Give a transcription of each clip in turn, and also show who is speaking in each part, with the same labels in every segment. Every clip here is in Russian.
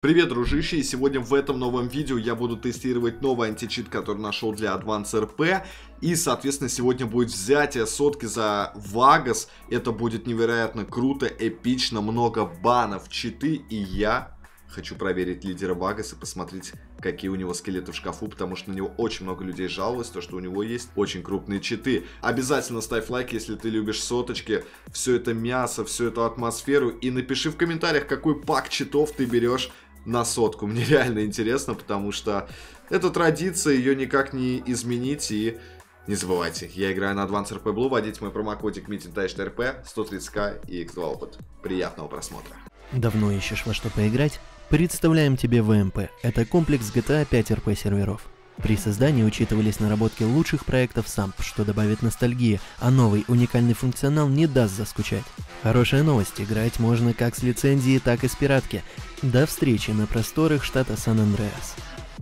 Speaker 1: Привет, дружище, и сегодня в этом новом видео я буду тестировать новый античит, который нашел для Advance RP. И, соответственно, сегодня будет взятие сотки за Вагас. Это будет невероятно круто, эпично, много банов, читы. И я хочу проверить лидера Вагас и посмотреть, какие у него скелеты в шкафу, потому что на него очень много людей жаловалось, то что у него есть очень крупные читы. Обязательно ставь лайк, если ты любишь соточки, все это мясо, всю эту атмосферу. И напиши в комментариях, какой пак читов ты берешь на сотку. Мне реально интересно, потому что это традиция, ее никак не изменить. И не забывайте, я играю на Advance RP Blue, вводите мой промокодик MeetingTash 130к и X2 опыт. Приятного просмотра.
Speaker 2: Давно ищешь во что поиграть? Представляем тебе ВМП. Это комплекс GTA 5 RP серверов. При создании учитывались наработки лучших проектов SAMP, что добавит ностальгии, а новый уникальный функционал не даст заскучать. Хорошая новость, играть можно как с лицензии, так и с пиратки. До встречи на просторах штата Сан-Андреас.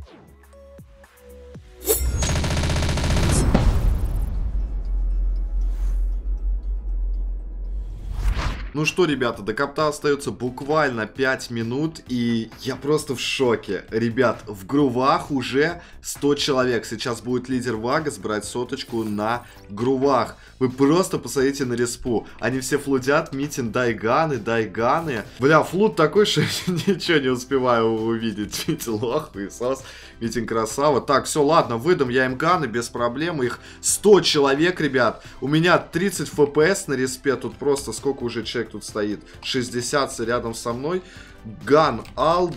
Speaker 1: Ну что, ребята, до копта остается буквально 5 минут, и я просто в шоке. Ребят, в грувах уже 100 человек. Сейчас будет лидер Вагас брать соточку на грувах. Вы просто посмотрите на респу. Они все флудят, Митин, дайганы. Бля, флуд такой, что я ничего не успеваю увидеть. Митин лох, Иисус, Митин красава. Так, все, ладно, выдам я им ганы без проблем. Их 100 человек, ребят. У меня 30 FPS на респе. Тут просто сколько уже человек тут стоит? 60 рядом со мной. Ган Ал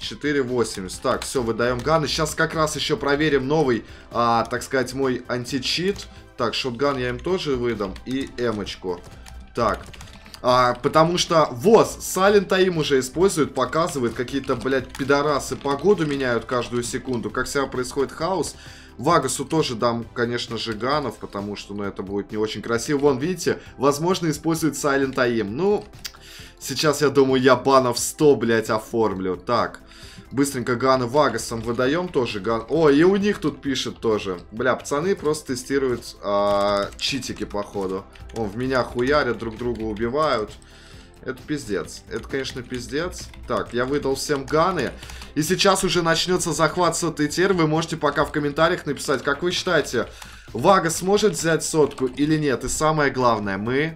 Speaker 1: 2480. Так, все, выдаем ганы. Сейчас как раз еще проверим новый, так сказать, мой античит. Так, шотган я им тоже выдам. И эмочку. Так. Потому что ВОЗ Silent Aim уже использует, показывает, какие-то, блядь, пидорасы погоду меняют каждую секунду. Как всегда происходит хаос. Вагасу тоже дам, конечно же, ганов, потому что, ну, это будет не очень красиво. Вон, видите, возможно, использует Silent Aim. Ну, сейчас, я думаю, я банов 100, блядь, оформлю. Так, быстренько ганы Вагасом выдаем тоже. Ган... О, и у них тут пишет тоже. Бля, пацаны просто тестируют читики, походу. О, в меня хуярят, друг друга убивают. Это пиздец. Это, конечно, пиздец. Так, я выдал всем ганы. И сейчас уже начнется захват сотой тер. Вы можете пока в комментариях написать, как вы считаете, Вагас сможет взять сотку или нет. И самое главное, мы...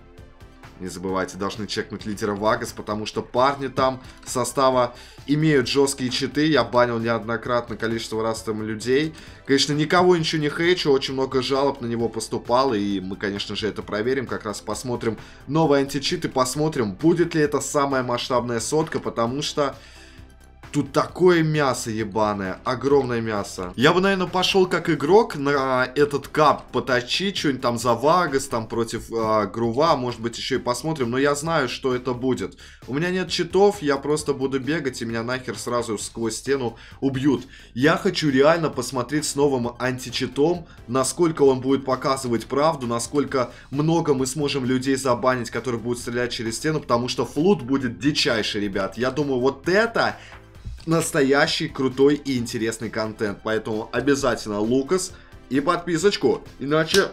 Speaker 1: Не забывайте, должны чекнуть лидера Вагас, потому что парни там состава имеют жесткие читы. Я банил неоднократно количество раз там людей. Конечно, никого ничего не хейчу, очень много жалоб на него поступало. И мы, конечно же, это проверим. Как раз посмотрим новый античит и посмотрим, будет ли это самая масштабная сотка, потому что... Тут такое мясо ебаное, огромное мясо. Я бы, наверное, пошел как игрок на этот кап поточить, что-нибудь там за Вагас, там против грува, может быть, еще и посмотрим. Но я знаю, что это будет. У меня нет читов, я просто буду бегать, и меня нахер сразу сквозь стену убьют. Я хочу реально посмотреть с новым античитом, насколько он будет показывать правду, насколько много мы сможем людей забанить, которые будут стрелять через стену, потому что флут будет дичайший, ребят. Я думаю, вот это... настоящий, крутой и интересный контент. Поэтому обязательно Лукас и подписочку. Иначе...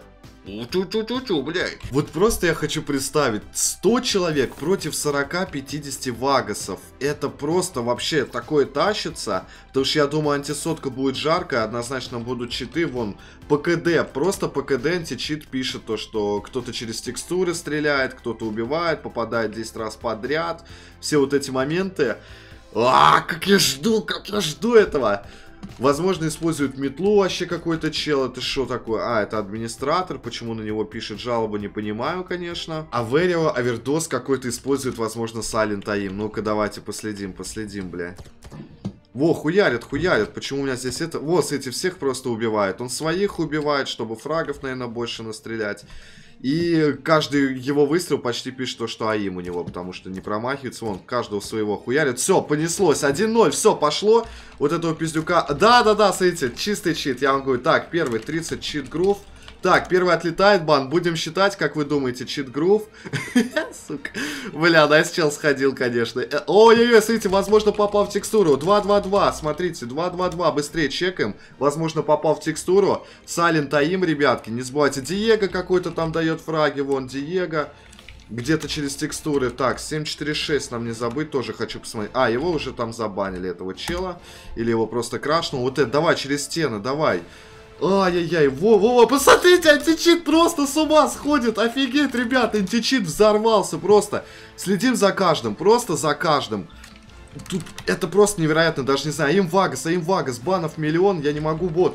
Speaker 1: блядь. Вот просто я хочу представить. 100 человек против 40-50 вагасов. Это просто вообще такое тащится. Потому что я думаю, антисотка будет жаркая. Однозначно будут читы. Вон, ПКД. Просто ПКД античит пишет то, что кто-то через текстуры стреляет, кто-то убивает, попадает 10 раз подряд. Все вот эти моменты. Как я жду этого. Возможно, используют метлу вообще какой-то чел. Это что такое? Это администратор. Почему на него пишет жалобу, не понимаю, конечно. Аверио, Авердос какой-то использует, возможно, Silent Aim. Ну-ка, давайте последим, бля. Во, хуярят. Почему у меня здесь это... Вот, эти всех просто убивает. Он своих убивает, чтобы фрагов, наверное, больше настрелять. И каждый его выстрел почти пишет то, что АИМ у него, потому что не промахивается. Вон, каждого своего хуярит. Все, понеслось. 1-0, все, пошло. Вот этого пиздюка. Да, смотрите, чистый чит. Я вам говорю, так, первый 30 чит грув. Так, первый отлетает бан. Будем считать, как вы думаете, чит-грув. Сука. Бля, найс чел сходил, конечно. Ой-ой-ой, смотрите, возможно, попал в текстуру. 2-2-2, смотрите, 2-2-2. Быстрее чекаем. Возможно, попал в текстуру. Silent Aim, ребятки. Не забывайте, Диего какой-то там дает фраги. Вон, Диего. где-то через текстуры. Так, 746 нам не забыть, тоже хочу посмотреть. А, его уже там забанили, этого чела. Или его просто крашнул. Вот это, давай, через стены, давай. Ай-яй-яй, во-во-во, посмотрите, античит просто с ума сходит. Офигеть, ребят, античит взорвался просто. Следим за каждым, просто за каждым. Тут это просто невероятно, даже не знаю. Аим-Вагас, банов миллион, я не могу, бот.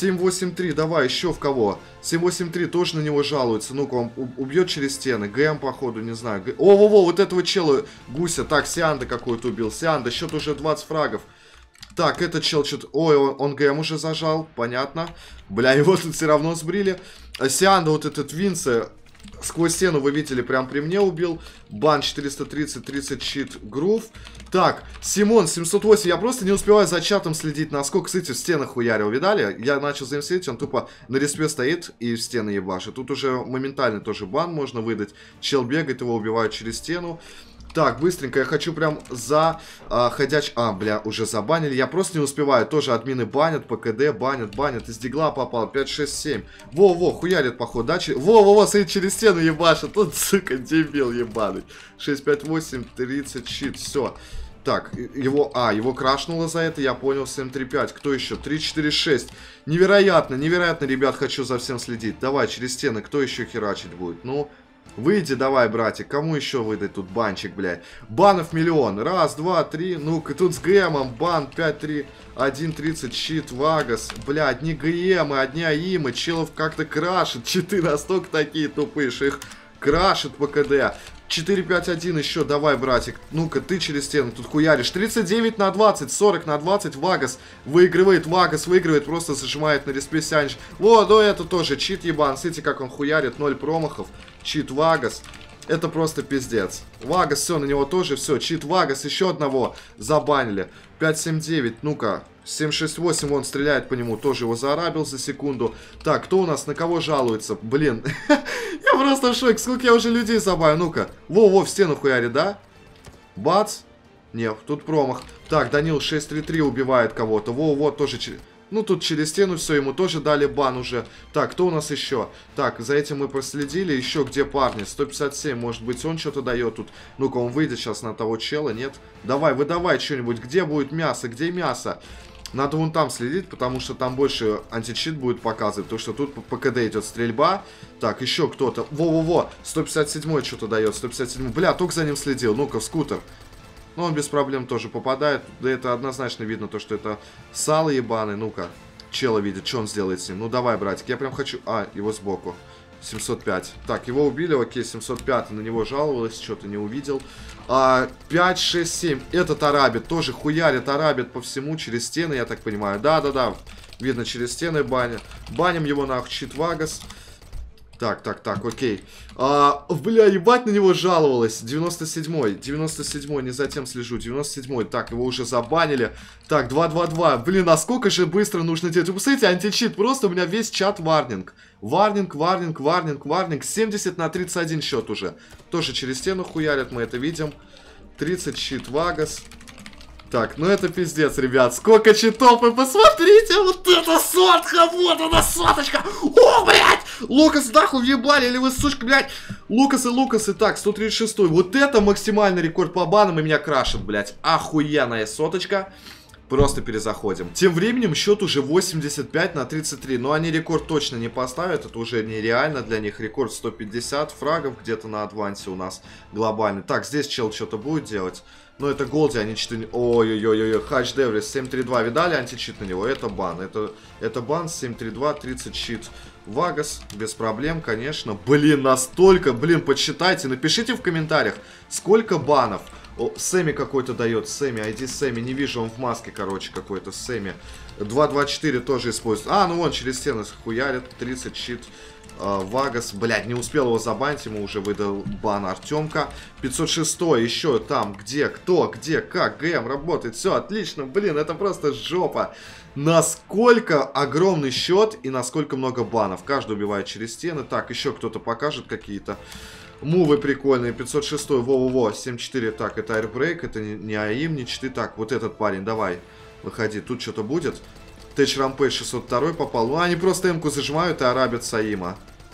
Speaker 1: 783, давай, еще в кого? 783 тоже на него жалуется. Ну-ка, он убьет через стены. ГМ, походу, не знаю. О-во-во, вот этого чела гуся. Так, Сианда какой-то убил. Сианда, счет уже 20 фрагов. Так, этот чел что-то... Ой, он ГМ уже зажал, понятно. Бля, его тут все равно сбрили. Сианда, вот этот Винце... Сквозь стену, вы видели, прям при мне убил. Бан 430, 30 щит, грув. Так, Симон 708. Я просто не успеваю за чатом следить, насколько, кстати, в стенах хуярил. Видали? Я начал за ним следить, он тупо на респе стоит и в стены ебашит. Тут уже моментально тоже бан можно выдать. Чел бегает, его убивают через стену. Так, быстренько, я хочу прям за ходяч... А, бля, уже забанили. Я просто не успеваю. Тоже админы банят, ПКД банят. Из дигла попал. 5, 6, 7. Во-во, хуярит, походу, да? Во-во-во, смотри, через стену ебашит. Тут, сука, дебил ебаный. 6, 5, 8, 30, щит, все. Так, его крашнуло за это, я понял, 7, 3, 5. Кто еще? 3, 4, 6. Невероятно, ребят, хочу за всем следить. Давай, через стены, кто еще херачить будет? Ну... Выйди давай, братик. Кому еще выдать тут банчик, блядь? Банов миллион. Раз, два, три. Ну-ка, тут с ГМом. Бан 5, 3, 1, 30, щит, Вагас. Бля, одни ГМы, одни АИМы. Челов как-то крашит. Читы настолько такие тупые, что их крашит ПКД. 4, 5, 1 еще. Давай, братик. Ну-ка, ты через стену тут хуяришь. 39 на 20, 40 на 20. Вагас выигрывает. Просто зажимает на респе Сянч. Вот, ну это тоже чит ебан. Смотрите, как он хуярит. 0 промахов. Чит Вагас. Это просто пиздец. Вагас, все, на него тоже все. Чит Вагас, еще одного забанили. 579, ну-ка. 768, он стреляет по нему. Тоже его заарабил за секунду. Так, кто у нас, на кого жалуется? Блин, я просто в шоке. Сколько я уже людей забанил. Ну-ка. Во-во, в стену хуярит, да? Бац. Нет, тут промах. Так, Данил 633 убивает кого-то. Во-во, тоже... Ну, тут через стену все, ему тоже дали бан уже. Так, кто у нас еще? Так, за этим мы проследили. Еще где парни? 157, может быть, он что-то дает тут. Ну-ка, он выйдет сейчас на того чела, нет? Давай, выдавай что-нибудь. Где будет мясо? Где мясо? Надо вон там следить, потому что там больше античит будет показывать. Потому что тут по КД идет стрельба. Так, еще кто-то. Во-во-во, 157 что-то дает. 157. Бля, только за ним следил. Ну-ка, в скутер. Ну, он без проблем тоже попадает. Да это однозначно видно, то, что это сало ебаный. Ну-ка, чела видит, что он сделает с ним. Ну, давай, братик, я прям хочу... А, его сбоку. 705. Так, его убили, окей, 705. На него жаловалась, что-то не увидел. 5, 6, 7. Этот арабит тоже хуярит, арабит по всему через стены, я так понимаю. Да-да-да, видно, через стены баня. Баним его нахуй, щит Вагас. Так, окей. Бля, ебать, на него жаловалась. 97-й, не за тем слежу. 97-й, так, его уже забанили. Так, 2-2-2. Блин, насколько же быстро нужно делать? Вы посмотрите, античит, просто у меня весь чат варнинг. Варнинг. 70 на 31 счет уже. Тоже через стену хуярят, мы это видим. 30 щит Вагас. Так, ну это пиздец, ребят. Сколько читов, вы посмотрите, вот это сотка, вот она соточка. О, блядь! Лукас нахуй въебали, или вы, сучка, блядь. Лукасы, так, 136. Вот это максимальный рекорд по банам, и меня крашит, блядь. Охуенная соточка. Просто перезаходим. Тем временем счет уже 85 на 33. Но они рекорд точно не поставят. Это уже нереально для них. Рекорд 150 фрагов где-то на адвансе у нас глобальный. Так, здесь чел что-то будет делать. Но это голди, они 4... Ой-ой-ой-ой, Хач Деврис 732. Видали античит на него? Это бан. Это бан 732, 30 щит. Вагас, без проблем, конечно. Блин, настолько. Блин, подсчитайте. Напишите в комментариях, сколько банов. О, Сэмми какой-то дает. Сэмми, ID Сэмми. Не вижу, он в маске, короче, какой-то. Сэмми. 224 тоже использует. А, ну вон, через стены хуярит. 30 щит. Вагас, блядь, не успел его забанить, ему уже выдал бан Артемка. 506 еще там, где, кто, где, как, ГМ работает, все отлично, блин, это просто жопа. Насколько огромный счет и насколько много банов. Каждый убивает через стены. Так, еще кто-то покажет какие-то мувы прикольные. 506, во-во-во, 7-4, так, это аирбрейк, это не АИМ, не читы. Так, вот этот парень, давай, выходи, тут что-то будет. Тэч Рампейдж 602 попал. Ну, они просто М-ку зажимают и арабят Саима.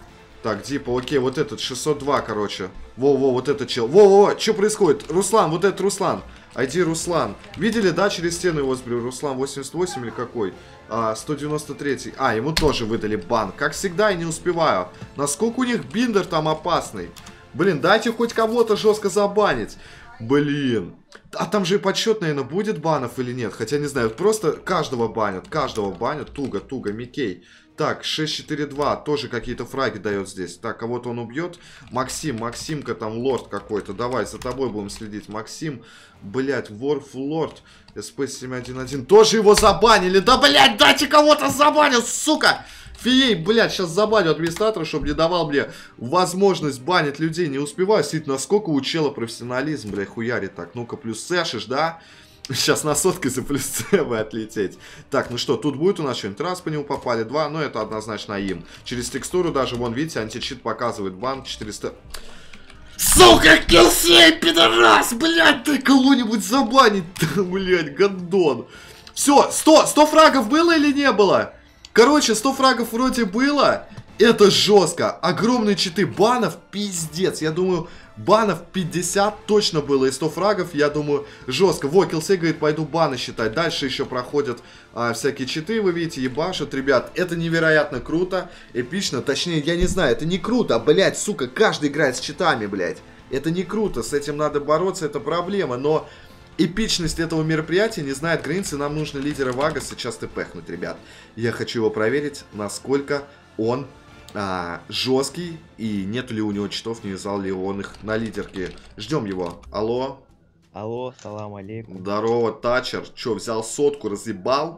Speaker 1: Так, Дипа, окей, вот этот, 602, короче. Во-во, вот этот чел. Во-во, что происходит? Руслан, вот этот Руслан. ID Руслан. Видели, да, через стену его сбрил? Руслан 88 или какой? 193. А, ему тоже выдали бан. Как всегда, я не успеваю. Насколько у них биндер там опасный. Блин, дайте хоть кого-то жестко забанить. Блин. А там же и подсчет, наверное, будет банов или нет? Хотя не знаю, просто каждого банят. Туго, Микей. Так, 642, тоже какие-то фраги дает здесь. Так, кого-то он убьет. Максимка там лорд какой-то. Давай, за тобой будем следить. Максим, блять, Ворф лорд. СП-711. Тоже его забанили. Да, блять, дайте кого-то забанят, сука! Фей, блядь, сейчас забаню администратора, чтобы не давал мне возможность банить людей. Не успеваю, действительно, насколько у чела профессионализм, блядь, хуярит так. Ну-ка, плюс сэшишь, да? Сейчас на сотке за плюс С бы отлететь. Так, ну что, тут будет у нас что-нибудь? Раз по нему попали, два, но это однозначно им. Через текстуру даже, вон, видите, античит показывает бан 400... Сука, килсей, пидорас, блядь, ты кого-нибудь забанить, блядь, гандон. Все, 100 фрагов было или не было? Короче, 100 фрагов вроде было. Это жестко. Огромные читы банов, пиздец. Я думаю, банов 50 точно было. И 100 фрагов, я думаю, жестко. Во, Килсей говорит, пойду баны считать. Дальше еще проходят всякие читы, вы видите, ебашут. Ребят, это невероятно круто, эпично. Точнее, я не знаю, это не круто. Блять, сука, каждый играет с читами, блять. Это не круто, с этим надо бороться, это проблема. Но эпичность этого мероприятия не знает границы. Нам нужно лидера Вага сейчас тэпэхнуть, ребят. Я хочу его проверить, насколько он жесткий. И нет ли у него читов, не вязал ли он их на лидерке. Ждем его. Алло.
Speaker 3: Алло, салам алейкум.
Speaker 1: Здорово, Тачер. Че, взял сотку, разъебал?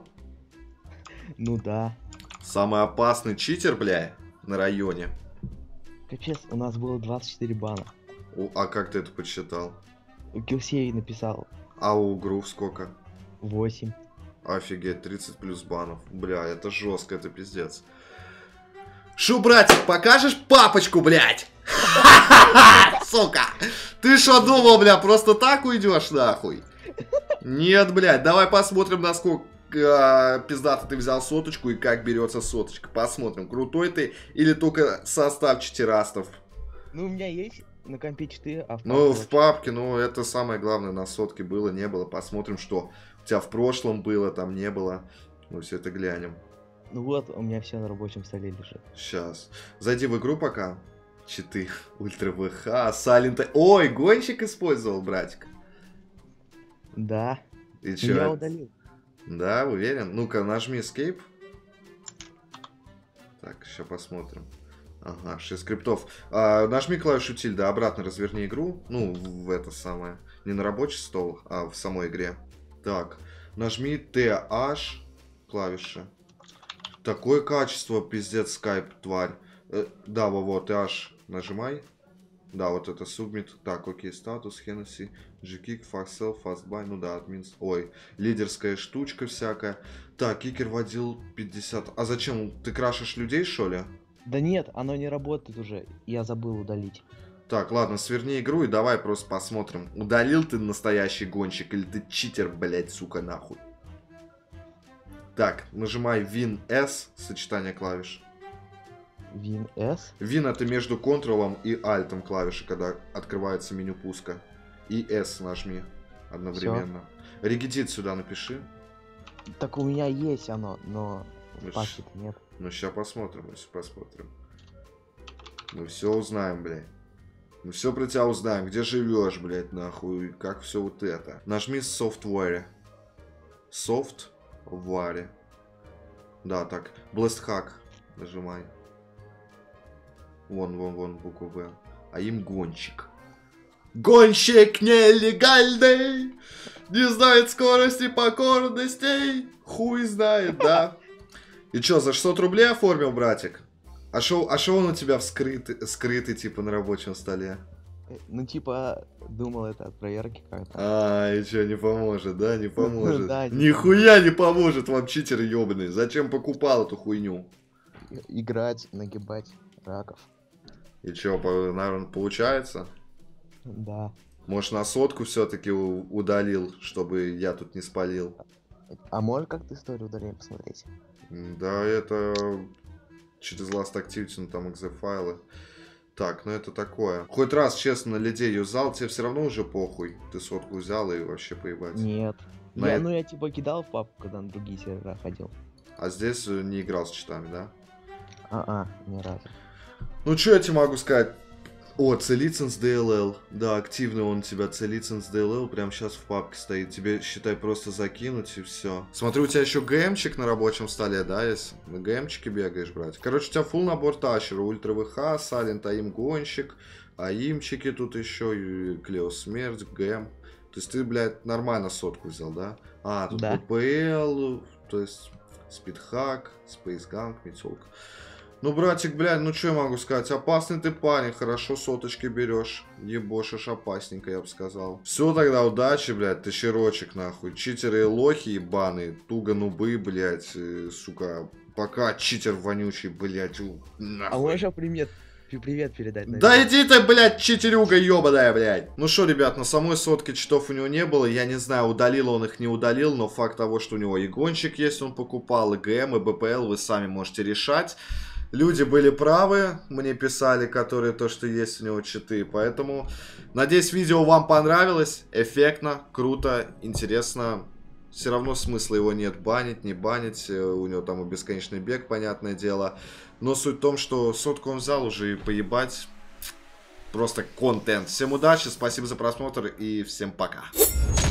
Speaker 3: Ну да.
Speaker 1: Самый опасный читер, бля, на районе.
Speaker 3: Капец, у нас было 24 бана.
Speaker 1: А как ты это подсчитал?
Speaker 3: Килсей написал.
Speaker 1: А у Грув сколько?
Speaker 3: 8.
Speaker 1: Офигеть, 30 плюс банов. Бля, это жестко, это пиздец. Шу, братик, покажешь папочку, блядь? Сука! Ты что думал, бля, просто так уйдешь, нахуй? Нет, блядь, давай посмотрим, насколько пиздато ты взял соточку и как берется соточка. Посмотрим, крутой ты или только состав читерастов.
Speaker 3: Ну, у меня есть на компе 4, а в папке...
Speaker 1: Ну, в папке, ну, это самое главное, на сотке было, не было. Посмотрим, что у тебя в прошлом было, там не было. Мы все это глянем.
Speaker 3: Ну вот, у меня все на рабочем столе лежит.
Speaker 1: Сейчас. Зайди в игру пока. Читы. Ультра ВХ, Салент. Ой, гонщик использовал, братик.
Speaker 3: Да.
Speaker 1: И чё?
Speaker 3: Я удалил.
Speaker 1: Да, уверен? Ну-ка, нажми Escape. Так, сейчас посмотрим. Ага, 6 скриптов. Нажми клавишу тильда, обратно разверни игру. Ну, в это самое. Не на рабочий стол, а в самой игре. Так, нажми TH клавиша. Такое качество, пиздец, скайп, тварь. Да, вот, TH нажимай. Да, вот это submit. Так, окей, статус, Hennessy, G-Kick, Fastcell, Fastbuy, ну да, админ. Ой, лидерская штучка всякая. Так, кикер водил 50. А зачем? Ты крашишь людей, что ли?
Speaker 3: Да нет, оно не работает уже. Я забыл удалить.
Speaker 1: Так, ладно, сверни игру и давай просто посмотрим. Удалил ты настоящий гонщик или ты читер, блять, сука, нахуй. Так, нажимай Win S, сочетание клавиш.
Speaker 3: Win S?
Speaker 1: Win это между Ctrl и Alt клавиши, когда открывается меню пуска. И S нажми одновременно. Регедит сюда напиши.
Speaker 3: Так у меня есть оно, но в папке нет.
Speaker 1: Ну, сейчас посмотрим, если посмотрим. Мы все узнаем, блядь. Мы все про тебя узнаем. Где живешь, блядь, нахуй. Как все вот это. Нажми Software. Software. Да, так. Blast Hack. Нажимай. Вон, буква В. А им гонщик. Гонщик нелегальный. Не знает скорости покорностей. Хуй знает, да. И чё, за 600 рублей оформил, братик? А шо он у тебя скрытый, типа, на рабочем столе?
Speaker 3: Ну, типа, думал, это от проверки как-то.
Speaker 1: И чё, не поможет, да? Не поможет.
Speaker 3: Да,
Speaker 1: Нихуя не поможет вам, читер ёбаный. Зачем покупал эту хуйню?
Speaker 3: Играть, нагибать раков.
Speaker 1: И чё, наверное, получается?
Speaker 3: Да.
Speaker 1: Может, на сотку все-таки удалил, чтобы я тут не спалил?
Speaker 3: А можешь как-то историю удаления посмотреть?
Speaker 1: Да, это... через Last Activity, ну там .exe файлы. Так, ну это такое. Хоть раз, честно, на лиде юзал, тебе все равно уже похуй. Ты сотку взял и вообще поебать.
Speaker 3: Нет.
Speaker 1: На
Speaker 3: Я,
Speaker 1: это-
Speaker 3: ну я типа кидал в папку, когда на другие сервера ходил.
Speaker 1: А здесь не играл с читами, да?
Speaker 3: Ни разу.
Speaker 1: Ну, что я тебе могу сказать? О, C-лиценз DLL. Да, активный он у тебя, C-лиценз DLL, прямо сейчас в папке стоит. Тебе, считай, просто закинуть и все. Смотрю, у тебя еще ГМчик на рабочем столе, да, есть? На ГМчике бегаешь, брать. Короче, у тебя full набор тащера. Ультра ВХ, Салент, АИМ гонщик, АИМчики тут еще, Клео Смерть, ГМ. То есть ты, блядь, нормально сотку взял, да? А, тут
Speaker 3: Да.
Speaker 1: ППЛ, то есть Спидхак, Спейсганг, метелка. Ну, братик, блядь, ну что я могу сказать? Опасный ты парень, хорошо соточки берешь. Ебошишь опасненько, я бы сказал. Все тогда, удачи, блядь, ты щерочек, нахуй. Читеры и лохи ебаные, туго нубы, блядь, сука. Пока читер вонючий, блядь, нахуй.
Speaker 3: А можешь привет передать?
Speaker 1: Да иди ты, блядь, читерюга ебаная, блядь. Ну что, ребят, на самой сотке читов у него не было. Я не знаю, удалил он их, не удалил. Но факт того, что у него и гонщик есть, он покупал, и ГМ, и БПЛ, вы сами можете решать. Люди были правы, мне писали, которые то, что есть у него читы. Поэтому, надеюсь, видео вам понравилось. Эффектно, круто, интересно. Все равно смысла его нет банить, не банить. У него там и бесконечный бег, понятное дело. Но суть в том, что сотку он взял уже и поебать. Просто контент. Всем удачи, спасибо за просмотр и всем пока.